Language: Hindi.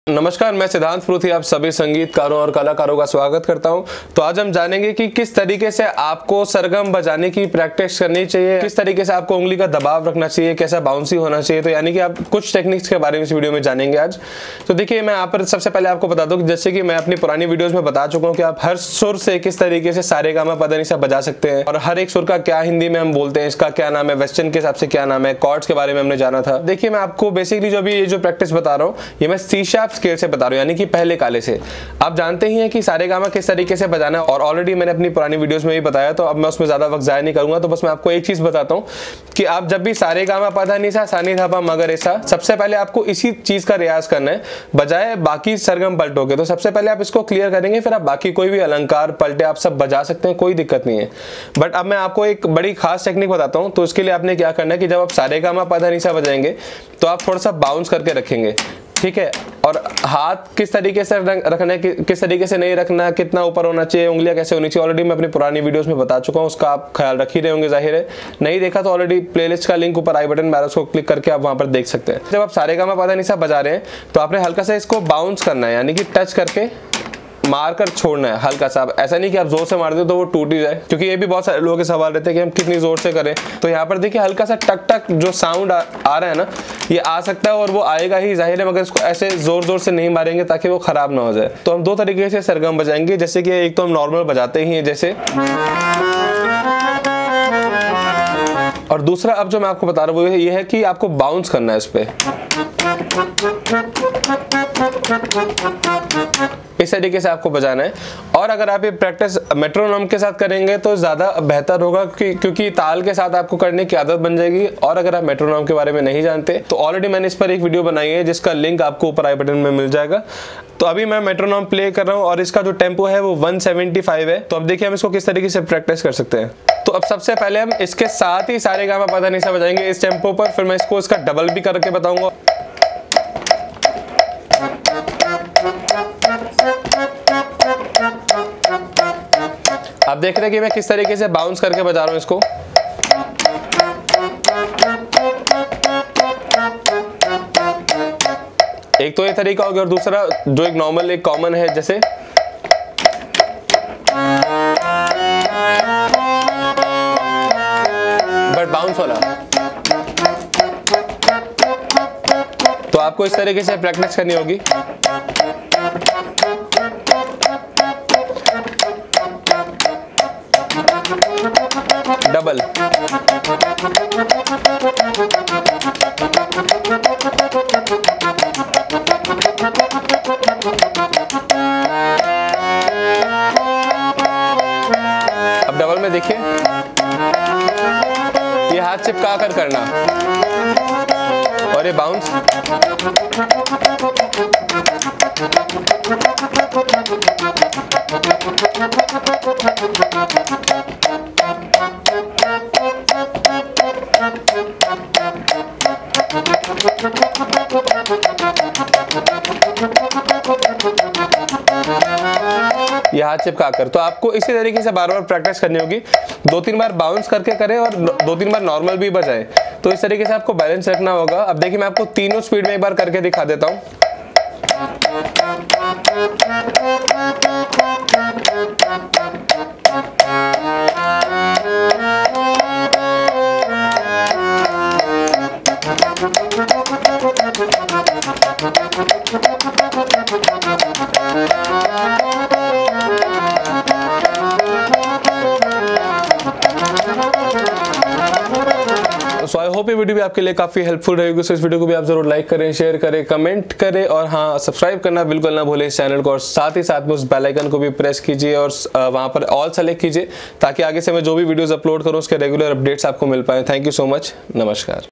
नमस्कार, मैं सिद्धांत पृथ्वी आप सभी संगीतकारों और कलाकारों का स्वागत करता हूं। तो आज हम जानेंगे कि किस तरीके से आपको सरगम बजाने की प्रैक्टिस करनी चाहिए, किस तरीके से आपको उंगली का दबाव रखना चाहिए, कैसा बाउंसी होना चाहिए। तो यानी कि आप कुछ टेक्निक्स के बारे में इस वीडियो में जानेंगे आज। तो देखिए, मैं यहाँ पर सबसे पहले आपको बता दूं कि जैसे कि मैं अपनी पुरानी वीडियोज में बता चुका हूँ कि आप हर सुर से किस तरीके से सारे गामा पा धा नी सा बजा सकते हैं और हर एक सुर का क्या हिंदी में हम बोलते हैं, इसका क्या नाम है, वेस्टर्न के हिसाब से क्या नाम है, कॉर्ड्स के बारे में हमने जाना था। देखिए, मैं आपको बेसिकली जो भी ये जो प्रैक्टिस बता रहा हूँ ये मैं सी शार्प स्केल से बता रहा हूँ, यानी कि पहले काले से। आप जानते ही हैं कि सारे गामा किस तरीके से बजाना है और ऑलरेडी मैंने अपनी पुरानी वीडियोस में भी बताया, तो अब मैं उसमें ज्यादा वक्त जाया नहीं करूंगा। तो बस मैं आपको एक चीज बताता हूं कि आप जब भी सारे गामा पा धा नी सा सा नी धा पा म ग रे सा, सबसे पहले आपको इसी चीज का रियाज करना है बजाय बाकी सरगम पलटों के। तो सबसे पहले आप इसको क्लियर करेंगे, फिर आप बाकी कोई भी अलंकार पलटे आप सब बजा सकते हैं, कोई दिक्कत नहीं है। बट अब मैं आपको एक बड़ी खास टेक्निक बताता हूँ। तो इसके लिए आपने क्या करना है कि जब आप सारे गामा पा धा नी सा बजाएंगे तो आप थोड़ा सा बाउंस करके रखेंगे, ठीक है। और हाथ किस तरीके से रखना है, किस तरीके से नहीं रखना है, कितना ऊपर होना चाहिए, उंगलियां कैसे होनी चाहिए, ऑलरेडी मैं अपनी पुरानी वीडियोस में बता चुका हूं। उसका आप ख्याल रख ही रहे होंगे, जाहिर है। नहीं देखा तो ऑलरेडी प्लेलिस्ट का लिंक ऊपर आई बटन में, उसको क्लिक करके आप वहां पर देख सकते हैं। जब आप सारे गामा पा धा नी सा बजा रहे हैं तो आपने हल्का सा इसको बाउंस करना है, यानी कि टच करके मार कर छोड़ना है हल्का सा। ऐसा नहीं कि आप जोर से मार दो तो वो टूट ही जाए, क्योंकि ये भी बहुत सारे लोगों के सवाल रहते हैं कि हम कितनी जोर से करें। तो यहाँ पर देखिए, हल्का सा टक टक जो साउंड आ रहा है ना, ये आ सकता है और वो आएगा ही, जाहिर है। मगर इसको ऐसे जोर जोर से नहीं मारेंगे ताकि वो खराब ना हो जाए। तो हम दो तरीके से सरगम बजाएंगे, जैसे कि एक तो हम नॉर्मल बजाते ही हैं जैसे, और दूसरा अब जो मैं आपको बता रहा हूँ वो ये है कि आपको बाउंस करना है इस पे, इस तरीके से आपको बजाना है। और अगर आप ये प्रैक्टिस मेट्रोनोम के साथ करेंगे तो ज़्यादा बेहतर होगा, क्योंकि ताल के साथ आपको करने की आदत बन जाएगी। और अगर आप मेट्रोनोम के बारे में नहीं जानते तो ऑलरेडी मैंने इस पर एक वीडियो बनाई है जिसका लिंक आपको ऊपर आई बटन में मिल जाएगा। तो अभी मैं मेट्रोनोम प्ले कर रहा हूँ और इसका जो टेम्पो है वो 175 है। तो अब देखिए हम इसको किस तरीके से प्रैक्टिस कर सकते हैं। तो अब सबसे पहले हम इसके साथ ही सारे गामा पा धा नी सा बजाएंगे इस टेम्पो पर, फिर मैं इसको इसका डबल भी करके बताऊंगा। आप देख रहे हैं कि मैं किस तरीके से बाउंस करके बजा रहा हूं इसको। एक तो ये तरीका हो गया और दूसरा जो एक नॉर्मल एक कॉमन है जैसे, बट बाउंस वाला। तो आपको इस तरीके से प्रैक्टिस करनी होगी। डबल, अब डबल में देखिए, ये हाथ चिपका कर करना और ये बाउंस। ये हाथ चिपका कर। तो आपको इसी तरीके से बार बार प्रैक्टिस करनी होगी। 2-3 बार बाउंस करके करें और 2-3 बार नॉर्मल भी बजाएं। तो इस तरीके से आपको बैलेंस रखना होगा। अब देखिए, मैं आपको तीनों स्पीड में एक बार करके दिखा देता हूँ। सो आई होप ये वीडियो भी आपके लिए काफी हेल्पफुल रहेगी। सो इस वीडियो को भी आप जरूर लाइक करें, शेयर करें, कमेंट करें और हाँ, सब्सक्राइब करना बिल्कुल ना भूलें इस चैनल को। और साथ ही साथ में उस बेल आइकन को भी प्रेस कीजिए और वहां पर ऑल सेलेक्ट कीजिए, ताकि आगे से मैं जो भी वीडियोस अपलोड करूं उसके रेगुलर अपडेट्स आपको मिल पाए। Thank you so much. नमस्कार।